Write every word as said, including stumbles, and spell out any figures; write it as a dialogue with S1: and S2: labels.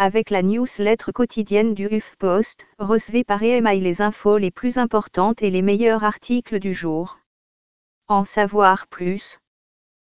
S1: avec la newsletter quotidienne du HuffPost, recevez par email les infos les plus importantes et les meilleurs articles du jour. En savoir plus,